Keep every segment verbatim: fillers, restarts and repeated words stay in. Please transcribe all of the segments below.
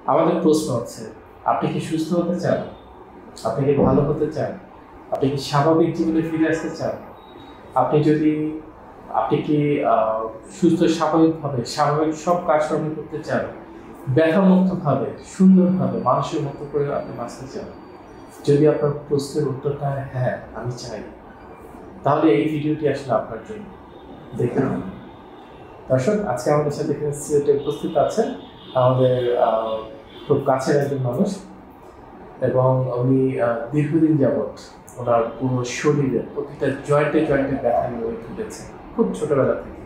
আমাদের প্রশ্ন হচ্ছে, আপনি কি সুস্থ হতে চান? আপনি কি ভালো হতে চান? আপনি কি স্বাভাবিক জীবনে ফিরে আসতে চান? আপনি যদি আপনি কি সুস্থ স্বাভাবিকভাবে স্বাভাবিক সব কাজকর্ম করতে চান, ব্যথামুক্তভাবে সুন্দরভাবে মানুষের মতো করে আপনি বাঁচতে চান? যদি আপনার প্রশ্নের উত্তরটা হ্যাঁ আমি চাই, তাহলে এই ভিডিওটি আসলে আপনার জন্য। দেখুন দর্শক, আজকে আমাদের সাথে এখানে সিলেটে উপস্থিত আছেন আমাদের খুব কাছের একজন মানুষ, এবং উনি দীর্ঘদিন যাবৎ ওনার পুরো শরীরের প্রতিটা জয়েন্টে জয়েন্টে ব্যথা নিয়ে উনি ভুগেছেন খুব ছোটবেলা থেকে।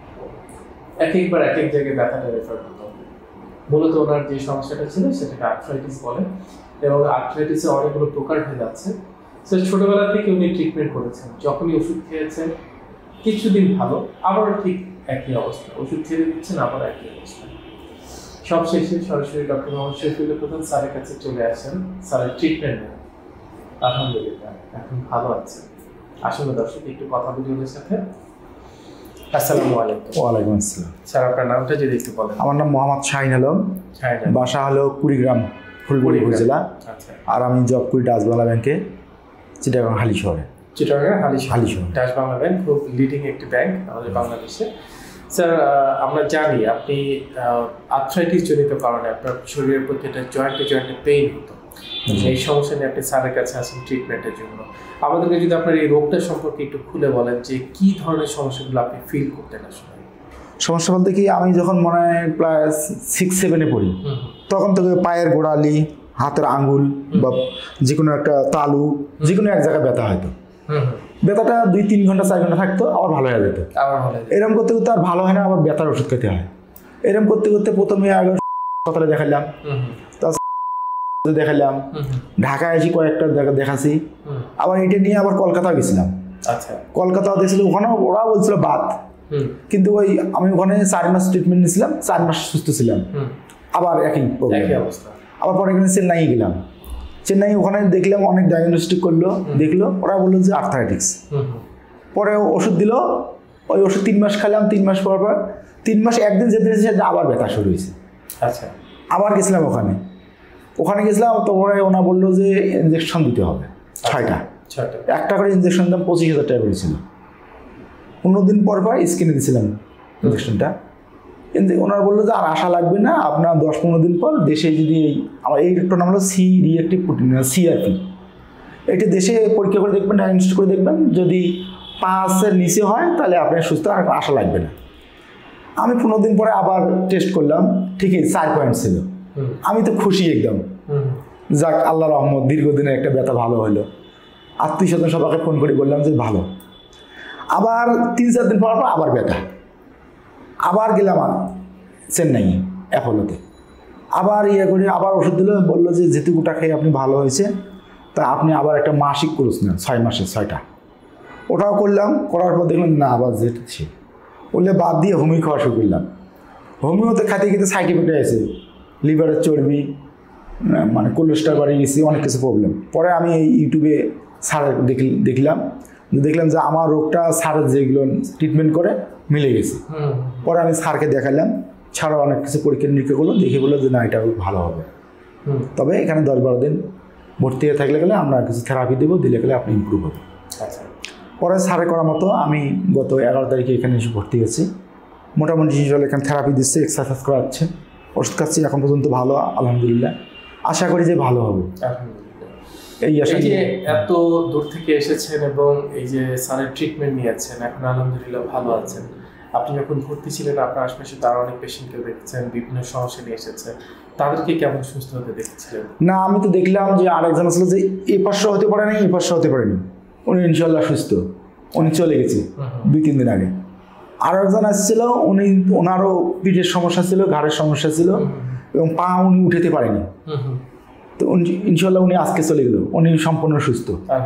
এক একবার এক এক জায়গায় ব্যথাটা রেফার করতে হবে। মূলত ওনার যে সমস্যাটা ছিল সেটাকে আর্থ্রাইটিস বলে, এবং আর্থ্রাইটিসের অনেকগুলো প্রকার ভেদ আছে। সে ছোটবেলা থেকে উনি ট্রিটমেন্ট করেছেন, যখনই ওষুধ খেয়েছেন কিছুদিন ভালো, আবার ঠিক একই অবস্থা, ওষুধ ছেড়ে দিচ্ছেন আবার একই অবস্থা। সব শেষে সরাসরি ডক্টর মোহাম্মদ শফিউল্লাহ প্রধান স্যারের কাছে চলে আসেন, স্যারের ট্রিটমেন্ট নেন। আলহামদুলিল্লাহ এখন ভালো আছে। আসলে দর্শক একটু কথা বলি ওদের সাথে। আসসালামু আলাইকুম। ওয়ালাইকুম আসসালাম। স্যার আপনার নামটা যদি একটু বলেন। আমার নাম মোহাম্মদ শাহিন আলম, বাসা হলো কুড়িগ্রাম, ফুলবাড়ি উপজেলা। আচ্ছা। আর আমি জব করি ডাচ বাংলা ব্যাংকে, চিটাগাং হালি শহরে। চিটাগাং হালি হালি শহর। ডাচ বাংলা ব্যাংক খুব লিডিং একটি ব্যাংক আমাদের বাংলাদেশে। স্যার আমরা জানি আপনি আর্থ্রাইটিস জনিত কারণে আপনার শরীরের প্রতিটা জয়েন্টে জয়েন্টে পেইন হতো, এই সমস্যা নিয়ে আপনি স্যারের কাছে আসেন ট্রিটমেন্টের জন্য। আমাদেরকে যদি আপনার এই রোগটা সম্পর্কে একটু খুলে বলেন যে কি ধরনের সমস্যাগুলো আপনি ফিল করতেন আসলে। সমস্যা বলতে কি, আমি যখন মনে হয় প্রায় সিক্স সেভেনে পড়ি, তখন থেকে পায়ের গোড়ালি, হাতের আঙ্গুল বা যে কোনো একটা তালু, যে কোনো এক জায়গায় ব্যথা হয়তো। ব্যথাটা দুই তিন ঘন্টা চার ঘন্টা থাকতো, আবার ভালো হয়ে যেত। এরকম করতে করতে আর ভালো হয় না, আবার ব্যথার ওষুধ খেতে হয়। এরকম করতে করতে প্রথমে আগে হাসপাতালে দেখালাম, দেখালাম ঢাকায় এসে কয়েকটা জায়গা দেখাচ্ছি, আবার এটা নিয়ে আবার কলকাতা গেছিলাম। আচ্ছা। কলকাতা দেখছিল, ওখানে ওরা বলছিল বাদ, কিন্তু ওই আমি ওখানে চার মাস ট্রিটমেন্ট নিয়েছিলাম, চার মাস সুস্থ ছিলাম, আবার একই অবস্থা। আবার পরে এখানে চেন্নাই গেলাম, চেন্নাই ওখানে দেখলাম অনেক ডায়াগনস্টিক করলো, দেখলো, ওরা বললো যে আর্থ্রাইটিস। পরে ওষুধ দিল, ওই ওষুধ তিন মাস খেলাম, তিন মাস পর পর তিন মাস একদিন যেতে যেতে আবার ব্যথা শুরু হয়েছে। আচ্ছা। আবার গেছিলাম ওখানে, ওখানে গেছিলাম, তো ওরা ওনা বললো যে ইঞ্জেকশন দিতে হবে ছয়টা, একটা করে ইঞ্জেকশন দাম পঁচিশ হাজার টাকা করেছিল। পনেরো দিন পর পর স্কিনে দিয়েছিলাম ইঞ্জেকশনটা, কিন্তু ওনারা বললো যে আর আশা লাগবে না, আপনার দশ পনেরো দিন পর দেশে যদি এই আমার এই একটা নাম হলো সি রিঅ্যাক্টিভ প্রোটিন, সিআরপি, এটি দেশে পরীক্ষা করে দেখবেন, ডায়াগনস্টিক করে দেখবেন, যদি পাঁচের নিচে হয় তাহলে আপনার সুস্থ, আর আশা লাগবে না। আমি পনেরো দিন পরে আবার টেস্ট করলাম, ঠিকই চার পয়েন্ট ছিল। আমি তো খুশি একদম, যাক আল্লাহ রহমত, দীর্ঘদিনের একটা ব্যথা ভালো হলো। আত্মীয় স্বজন সবাইকে ফোন করে বললাম যে ভালো। আবার তিন চার দিন পর পর আবার ব্যথা, আবার গেলাম চেন্নাই অ্যাপোলোতে, আবার ইয়ে করে আবার ওষুধ দিল, বললো যে যেটুকুটা খেয়ে আপনি ভালো হয়েছে, তা আপনি আবার একটা মাসিক কোর্স নেন, ছয় মাসে ছয়টা। ওটাও করলাম, করার পর দেখলাম না, আবার যেতেছি, বললে বাদ দিয়ে হোমিও খাওয়া শুরু করলাম। হোমিওতে খাইতে খেতে সাইড এফেক্ট আছে, লিভারের চর্বি, মানে কোলেস্ট্রল বাড়িয়ে গেছি, অনেক কিছু প্রবলেম। পরে আমি এই ইউটিউবে স্যার দেখলাম, দেখলাম যে আমার রোগটা স্যারের যেগুলো ট্রিটমেন্ট করে মিলে গেছে। পরে আমি স্যারকে দেখালাম, ছাড়াও অনেক কিছু পরীক্ষা নিরীক্ষা করলো, দেখে বললো যে না এটা ভালো হবে, তবে এখানে দশ বারো দিন ভর্তি হয়ে থাকলে গেলে আমরা কিছু থেরাপি দেবো, দিলে গেলে আপনি ইমপ্রুভ হবে। আচ্ছা। পরে স্যারে করার মতো আমি গত এগারো তারিখে এখানে এসে ভর্তি হয়েছি। মোটামুটি জিনিসগুলো এখানে থেরাপি দিচ্ছে, এক্সারসাইজ করাচ্ছে, ওষুধ খাচ্ছি, এখন পর্যন্ত ভালো আলহামদুলিল্লাহ। আশা করি যে ভালো হবে। এই আশা। যে এত দূর থেকে এসেছেন এবং এই যে স্যারের ট্রিটমেন্ট নিয়েছেন, এখন আলহামদুলিল্লাহ ভালো আছেন। আপনি যখন ভর্তি ছিলেন আপনার আশপাশে তার অনেক পেশেন্টকে দেখেছেন, বিভিন্ন সমস্যা নিয়ে এসেছে, তাদেরকে কেমন সুস্থ হতে দেখেছিলেন? না, আমি তো দেখলাম যে আরেকজন আসলে যে এই পাশে হতে পারেনি, এই পাশে হতে পারেনি, উনি ইনশাল্লাহ সুস্থ, উনি চলে গেছে দুই তিন দিন আগে। আরও একজন আসছিল, উনি ওনারও পিঠের সমস্যা ছিল, ঘাড়ের সমস্যা ছিল, এবং পা উনি উঠাতে পারেনি, তো ইনশাল্লাহ উনি আজকে চলে গেল, উনি সম্পূর্ণ সুস্থ।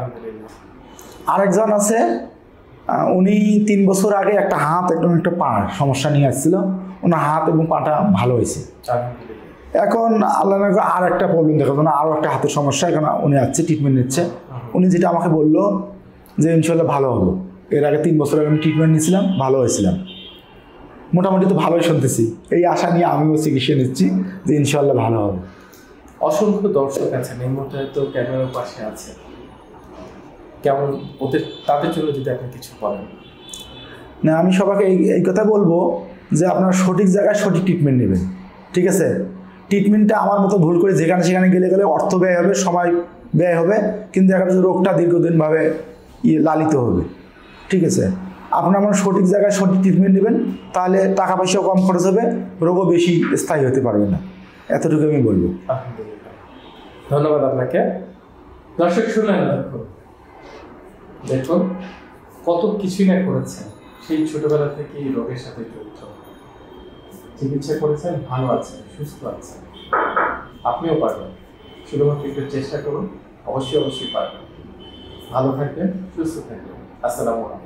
আরেকজন আছে, উনি তিন বছর আগে একটা হাত একদম একটা পা সমস্যা নিয়ে আসছিল, ওনার হাত এবং পাটা ভালো হয়েছে। এখন আল্লাহ আর একটা প্রবলেম দেখা যায়, আরও একটা হাতের সমস্যা, এখন উনি আসছে ট্রিটমেন্ট নিচ্ছে। উনি যেটা আমাকে বললো যে ইনশাল্লাহ ভালো হলো, এর আগে তিন বছর আগে আমি ট্রিটমেন্ট নিয়েছিলাম, ভালো হয়েছিলাম। মোটামুটি তো ভালোই শুনতেছি, এই আশা নিয়ে আমিও চিকিৎসা নিচ্ছি যে ইনশাল্লাহ ভালো হবে। অসংখ্য দর্শক আছেন এই মুহূর্তে হয়তো ক্যামেরার পাশে আছে, কেমন ওদের তাদের জন্য যদি আপনি কিছু বলেন। না, আমি সবাইকে এই এই কথা বলবো যে আপনারা সঠিক জায়গায় সঠিক ট্রিটমেন্ট নেবেন, ঠিক আছে? ট্রিটমেন্টটা আমার মতো ভুল করে যেখানে সেখানে গেলে গেলে অর্থ ব্যয় হবে, সময় ব্যয় হবে, কিন্তু দেখা যাচ্ছে রোগটা দীর্ঘদিনভাবে ইয়ে লালিত হবে, ঠিক আছে? আপনারা আমার সঠিক জায়গায় সঠিক ট্রিটমেন্ট নেবেন, তাহলে টাকা পয়সাও কম খরচ হবে, রোগও বেশি স্থায়ী হতে পারবে না, এতটুকু আমি বলবো। আলহামদুলিল্লাহ, ধন্যবাদ আপনাকে। দর্শক শুনলেন, দেখুন দেখুন কত কিছুই না করেছেন, সেই ছোটবেলা থেকেই রোগের সাথে যুক্ত, চিকিৎসা করেছেন, ভালো আছেন, সুস্থ আছেন। আপনিও পারবেন, শুধুমাত্র একটু চেষ্টা করুন, অবশ্যই অবশ্যই পারবেন। ভালো থাকবেন, সুস্থ থাকবেন। আসসালামু আলাইকুম।